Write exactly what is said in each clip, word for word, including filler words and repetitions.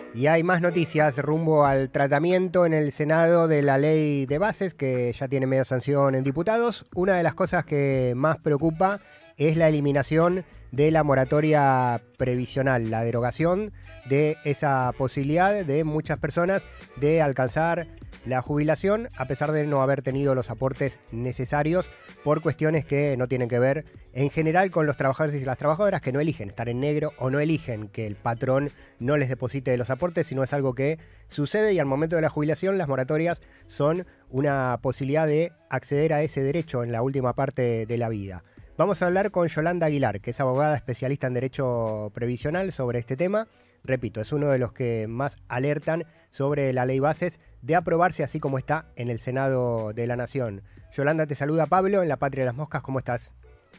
Y hay más noticias rumbo al tratamiento en el Senado de la ley de bases, que ya tiene media sanción en diputados. Una de las cosas que más preocupa es la eliminación de la moratoria previsional, la derogación de esa posibilidad de muchas personas de alcanzar la jubilación a pesar de no haber tenido los aportes necesarios por cuestiones que no tienen que ver en general con los trabajadores y las trabajadoras que no eligen estar en negro o no eligen que el patrón no les deposite los aportes, sino es algo que sucede y al momento de la jubilación las moratorias son una posibilidad de acceder a ese derecho en la última parte de la vida. Vamos a hablar con Yolanda Aguilar, que es abogada especialista en Derecho Previsional sobre este tema. Repito, es uno de los que más alertan sobre la ley bases de aprobarse así como está en el Senado de la Nación. Yolanda, te saluda Pablo en La Patria de las Moscas. ¿Cómo estás?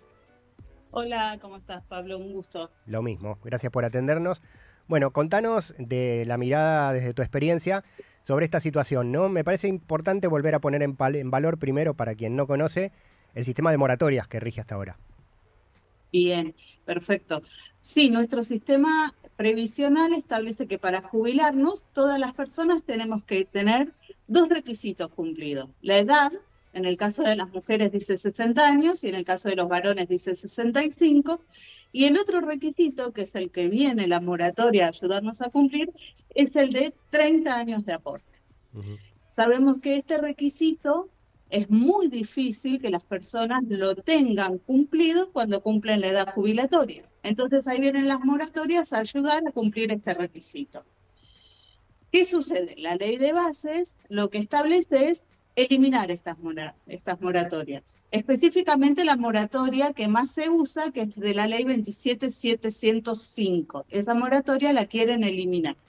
Hola, ¿cómo estás, Pablo? Un gusto. Lo mismo, gracias por atendernos. Bueno, contanos de la mirada desde tu experiencia sobre esta situación, ¿no? Me parece importante volver a poner en, en valor primero, para quien no conoce, el sistema de moratorias que rige hasta ahora. Bien, perfecto. Sí, nuestro sistema previsional establece que para jubilarnos todas las personas tenemos que tener dos requisitos cumplidos. La edad, en el caso de las mujeres dice sesenta años y en el caso de los varones dice sesenta y cinco. Y el otro requisito, que es el que viene la moratoria a ayudarnos a cumplir, es el de treinta años de aportes. Uh-huh. Sabemos que este requisito es muy difícil que las personas lo tengan cumplido cuando cumplen la edad jubilatoria. Entonces ahí vienen las moratorias a ayudar a cumplir este requisito. ¿Qué sucede? La ley de bases lo que establece es eliminar estas, mora estas moratorias. Específicamente la moratoria que más se usa, que es de la ley veintisiete mil setecientos cinco. Esa moratoria la quieren eliminar.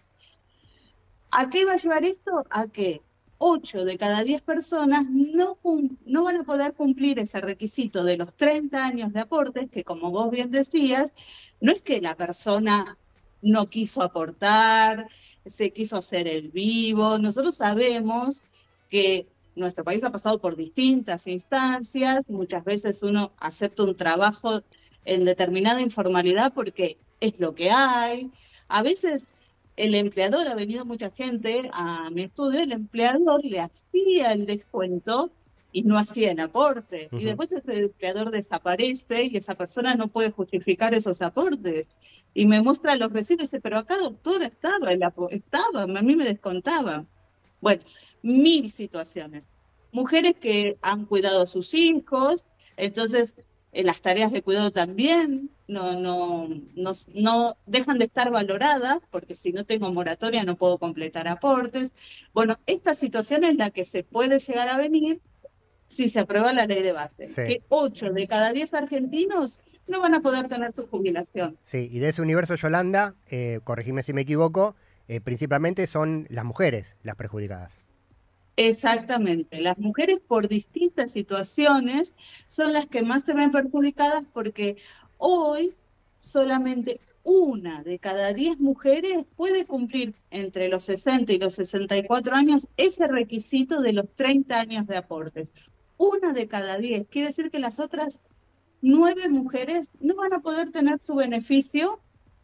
¿A qué va a llevar esto? A que ocho de cada diez personas no, no van a poder cumplir ese requisito de los treinta años de aportes, que como vos bien decías, no es que la persona no quiso aportar, se quiso hacer el vivo. Nosotros sabemos que nuestro país ha pasado por distintas instancias, muchas veces uno acepta un trabajo en determinada informalidad porque es lo que hay. A veces el empleador, ha venido mucha gente a mi estudio, el empleador le hacía el descuento y no hacía el aporte. Uh-huh. Y después ese empleador desaparece y esa persona no puede justificar esos aportes. Y me muestra los recibos y dice, pero acá doctora estaba, el estaba, a mí me descontaba. Bueno, mil situaciones. Mujeres que han cuidado a sus hijos, entonces en las tareas de cuidado también no, no, no, no dejan de estar valoradas, porque si no tengo moratoria no puedo completar aportes. Bueno, esta situación es la que se puede llegar a venir si se aprueba la ley de base, sí. Que ocho de cada diez argentinos no van a poder tener su jubilación. Sí, y de ese universo, Yolanda, eh, corregime si me equivoco, eh, principalmente son las mujeres las perjudicadas. Exactamente, las mujeres por distintas situaciones son las que más se ven perjudicadas porque hoy solamente una de cada diez mujeres puede cumplir entre los sesenta y los sesenta y cuatro años ese requisito de los treinta años de aportes. Una de cada diez, quiere decir que las otras nueve mujeres no van a poder tener su beneficio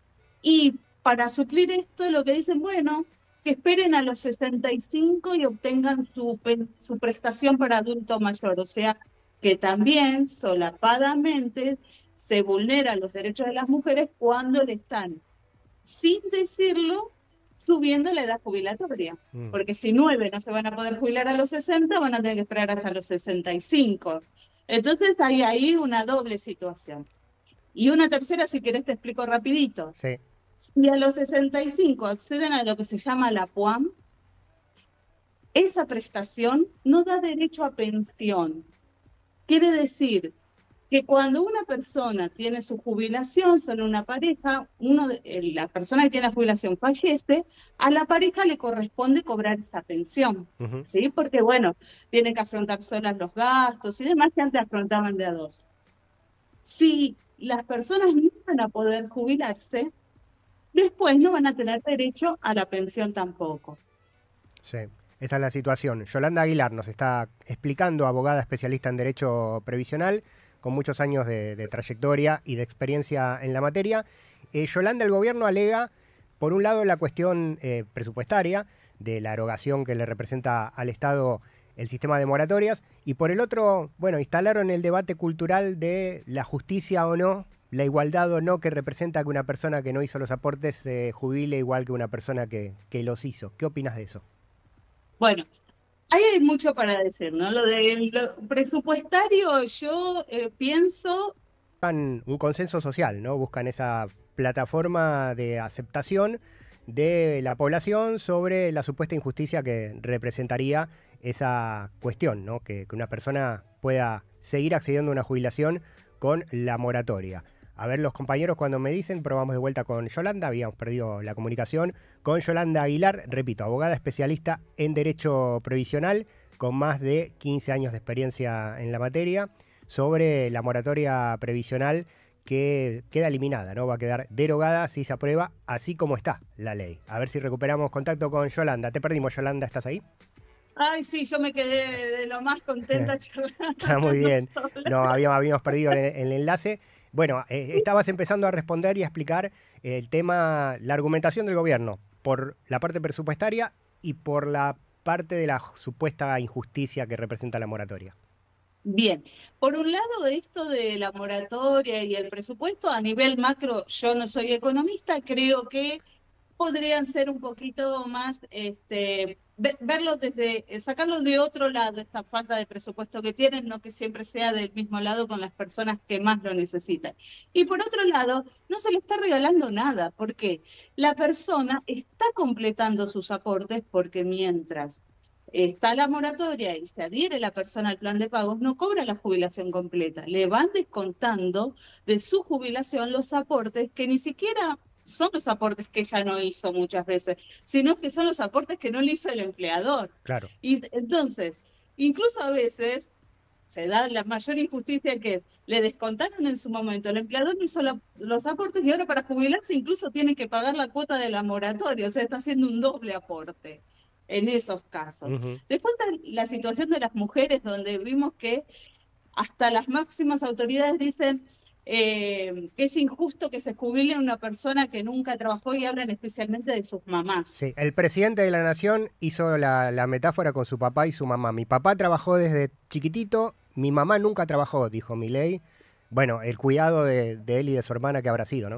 y para suplir esto lo que dicen, bueno, que esperen a los sesenta y cinco y obtengan su, su prestación para adulto mayor. O sea, que también solapadamente se vulneran los derechos de las mujeres cuando le están, sin decirlo, subiendo la edad jubilatoria. Mm. Porque si nueve no se van a poder jubilar a los sesenta, van a tener que esperar hasta los sesenta y cinco. Entonces hay ahí una doble situación. Y una tercera, si querés te explico rapidito. Sí. Si a los sesenta y cinco acceden a lo que se llama la P U A M, esa prestación no da derecho a pensión. Quiere decir que cuando una persona tiene su jubilación, son una pareja, uno de, la persona que tiene la jubilación fallece, a la pareja le corresponde cobrar esa pensión, uh-huh. ¿Sí? Porque, bueno, tienen que afrontar solas los gastos y demás que antes afrontaban de a dos. Si las personas no van a poder jubilarse, después no van a tener derecho a la pensión tampoco. Sí, esa es la situación. Yolanda Aguilar nos está explicando, abogada especialista en Derecho Previsional, con muchos años de, de trayectoria y de experiencia en la materia. Eh, Yolanda, el gobierno alega por un lado la cuestión eh, presupuestaria, de la erogación que le representa al Estado el sistema de moratorias, y por el otro, bueno, instalaron el debate cultural de la justicia o no, la igualdad o no que representa que una persona que no hizo los aportes se eh, jubile igual que una persona que, que los hizo. ¿Qué opinas de eso? Bueno, ahí hay mucho para decir, ¿no? Lo de lo presupuestario, yo eh, pienso... Buscan un consenso social, ¿no? Buscan esa plataforma de aceptación de la población sobre la supuesta injusticia que representaría esa cuestión, ¿no? Que, que una persona pueda seguir accediendo a una jubilación con la moratoria. A ver, los compañeros cuando me dicen, probamos de vuelta con Yolanda, habíamos perdido la comunicación con Yolanda Aguilar, repito, abogada especialista en Derecho Previsional, con más de quince años de experiencia en la materia, sobre la moratoria previsional que queda eliminada, ¿no? Va a quedar derogada si se aprueba así como está la ley. A ver si recuperamos contacto con Yolanda. Te perdimos, Yolanda, ¿estás ahí? Ay, sí, yo me quedé de lo más contenta charlando. Está muy bien. No, habíamos, habíamos perdido el, el enlace. Bueno, eh, estabas empezando a responder y a explicar el tema, la argumentación del gobierno por la parte presupuestaria y por la parte de la supuesta injusticia que representa la moratoria. Bien, por un lado esto de la moratoria y el presupuesto a nivel macro, yo no soy economista, creo que podrían ser un poquito más, este, verlo desde, sacarlo de otro lado, esta falta de presupuesto que tienen, no que siempre sea del mismo lado con las personas que más lo necesitan. Y por otro lado, no se le está regalando nada, porque la persona está completando sus aportes porque mientras está la moratoria y se adhiere la persona al plan de pagos, no cobra la jubilación completa. Le van descontando de su jubilación los aportes que ni siquiera son los aportes que ella no hizo muchas veces, sino que son los aportes que no le hizo el empleador. Claro. Y entonces, incluso a veces se da la mayor injusticia que le descontaron en su momento, el empleador no hizo la, los aportes y ahora para jubilarse incluso tiene que pagar la cuota de la moratoria, o sea, está haciendo un doble aporte en esos casos. Uh-huh. Después está la situación de las mujeres, donde vimos que hasta las máximas autoridades dicen eh, que es injusto que se jubile una persona que nunca trabajó y hablan especialmente de sus mamás. Sí, el presidente de la Nación hizo la, la metáfora con su papá y su mamá. Mi papá trabajó desde chiquitito, mi mamá nunca trabajó, dijo Milei. Bueno, el cuidado de, de él y de su hermana que habrá sido, ¿no?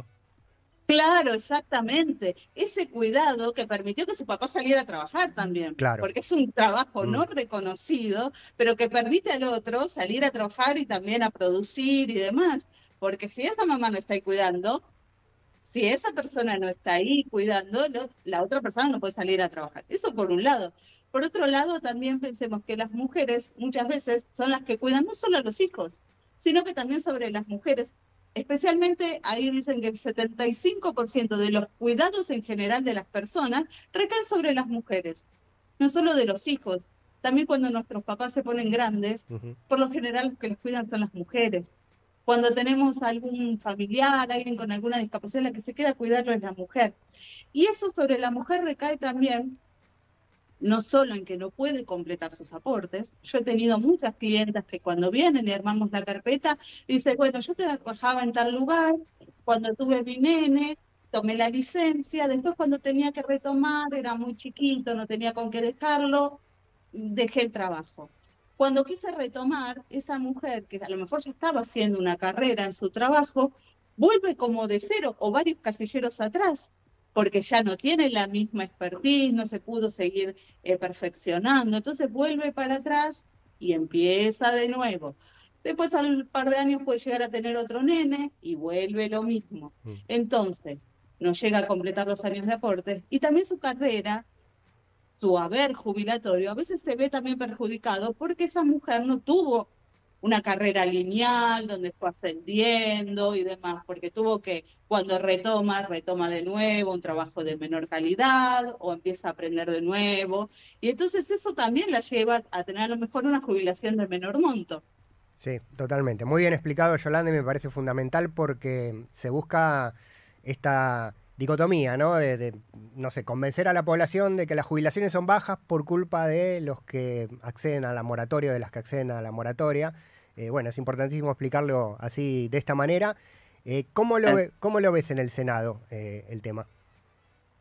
Claro, exactamente. Ese cuidado que permitió que su papá saliera a trabajar también. Claro. Porque es un trabajo mm. no reconocido, pero que permite al otro salir a trabajar y también a producir y demás. Porque si esa mamá no está ahí cuidando, si esa persona no está ahí cuidando, lo, la otra persona no puede salir a trabajar. Eso por un lado. Por otro lado, también pensemos que las mujeres muchas veces son las que cuidan no solo a los hijos, sino que también sobre las mujeres. Especialmente ahí dicen que el setenta y cinco por ciento de los cuidados en general de las personas recaen sobre las mujeres, no solo de los hijos. También cuando nuestros papás se ponen grandes, uh-huh. por lo general los que los cuidan son las mujeres. Cuando tenemos algún familiar, alguien con alguna discapacidad, la que se queda a cuidarlo es la mujer. Y eso sobre la mujer recae también no solo en que no puede completar sus aportes. Yo he tenido muchas clientas que cuando vienen y armamos la carpeta, dicen, bueno, yo trabajaba en tal lugar, cuando tuve mi nene, tomé la licencia, después cuando tenía que retomar, era muy chiquito, no tenía con qué dejarlo, dejé el trabajo. Cuando quise retomar, esa mujer, que a lo mejor ya estaba haciendo una carrera en su trabajo, vuelve como de cero o varios casilleros atrás, porque ya no tiene la misma expertise, no se pudo seguir eh, perfeccionando. Entonces vuelve para atrás y empieza de nuevo. Después al par de años puede llegar a tener otro nene y vuelve lo mismo. Entonces no llega a completar los años de aportes y también su carrera, su haber jubilatorio, a veces se ve también perjudicado porque esa mujer no tuvo una carrera lineal donde fue ascendiendo y demás, porque tuvo que, cuando retoma, retoma de nuevo un trabajo de menor calidad o empieza a aprender de nuevo. Y entonces eso también la lleva a tener a lo mejor una jubilación de menor monto. Sí, totalmente. Muy bien explicado, Yolanda, y me parece fundamental porque se busca esta dicotomía, ¿no? De, de, no sé, convencer a la población de que las jubilaciones son bajas por culpa de los que acceden a la moratoria, de las que acceden a la moratoria. Eh, bueno, es importantísimo explicarlo así, de esta manera. Eh, ¿cómo, lo ve, ¿Cómo lo ves en el Senado, eh, el tema?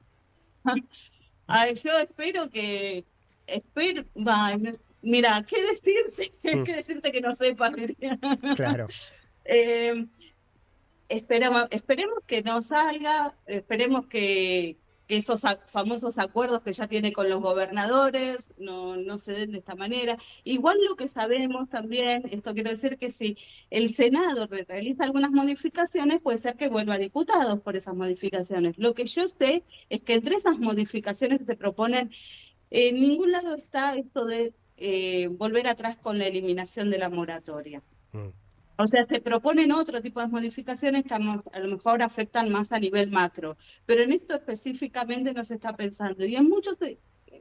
Ay, yo espero que, espero, ay, me- mira, ¿qué decirte? Mm, ¿Qué decirte que no sepas? Diría. claro, Eh, esperamos, esperemos que no salga, esperemos que, que esos a- famosos acuerdos que ya tiene con los gobernadores no, no se den de esta manera. Igual lo que sabemos también, esto quiero decir que si el Senado re- realiza algunas modificaciones, puede ser que vuelva a diputados por esas modificaciones. Lo que yo sé es que entre esas modificaciones que se proponen, en ningún lado está esto de eh, volver atrás con la eliminación de la moratoria. mm, O sea, se proponen otro tipo de modificaciones que a, mo- a lo mejor afectan más a nivel macro, pero en esto específicamente no se está pensando. Y en muchos eh,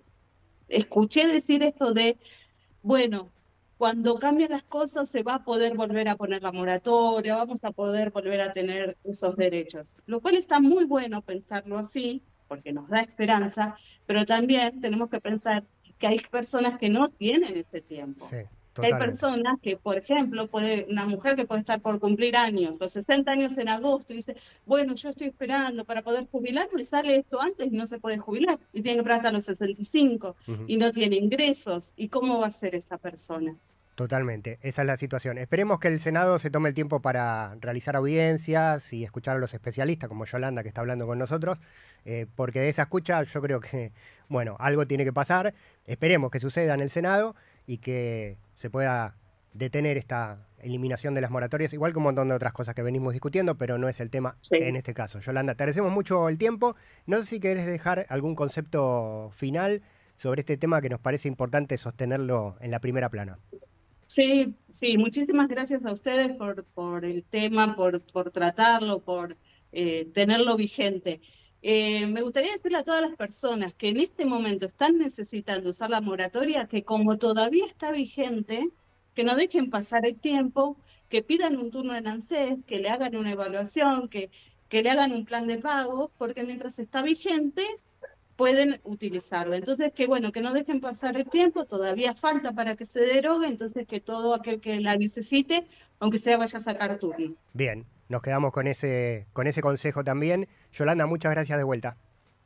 escuché decir esto de, bueno, cuando cambien las cosas se va a poder volver a poner la moratoria, vamos a poder volver a tener esos derechos, lo cual está muy bueno pensarlo así, porque nos da esperanza, pero también tenemos que pensar que hay personas que no tienen ese tiempo. sí, Que hay totalmente. personas que, por ejemplo, puede, una mujer que puede estar por cumplir años, los sesenta años en agosto, y dice, bueno, yo estoy esperando para poder jubilar, le sale esto antes y no se puede jubilar, y tiene que esperar hasta los sesenta y cinco, Ujú. y no tiene ingresos. ¿Y cómo va a ser esa persona? Totalmente, esa es la situación. Esperemos que el Senado se tome el tiempo para realizar audiencias y escuchar a los especialistas, como Yolanda, que está hablando con nosotros, eh, porque de esa escucha yo creo que, bueno, algo tiene que pasar. Esperemos que suceda en el Senado y que se pueda detener esta eliminación de las moratorias, igual que un montón de otras cosas que venimos discutiendo, pero no es el tema en Sí. este caso. Yolanda, te agradecemos mucho el tiempo. No sé si querés dejar algún concepto final sobre este tema que nos parece importante sostenerlo en la primera plana. Sí, sí, muchísimas gracias a ustedes por, por el tema, por, por tratarlo, por eh, tenerlo vigente. Eh, me gustaría decirle a todas las personas que en este momento están necesitando usar la moratoria, que como todavía está vigente, que no dejen pasar el tiempo, que pidan un turno en ANSES, que le hagan una evaluación, que, que le hagan un plan de pago, porque mientras está vigente, pueden utilizarlo. Entonces, que bueno, que no dejen pasar el tiempo, todavía falta para que se derogue, entonces que todo aquel que la necesite, aunque sea, vaya a sacar turno. Bien, nos quedamos con ese, con ese consejo también. Yolanda, muchas gracias de vuelta.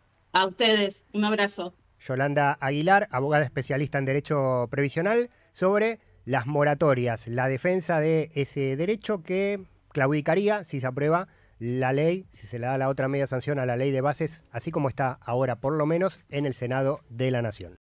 A ustedes, un abrazo. Yolanda Aguilar, abogada especialista en Derecho Previsional, sobre las moratorias, la defensa de ese derecho que claudicaría si se aprueba la ley, si se le da la otra media sanción a la ley de bases, así como está ahora por lo menos en el Senado de la Nación.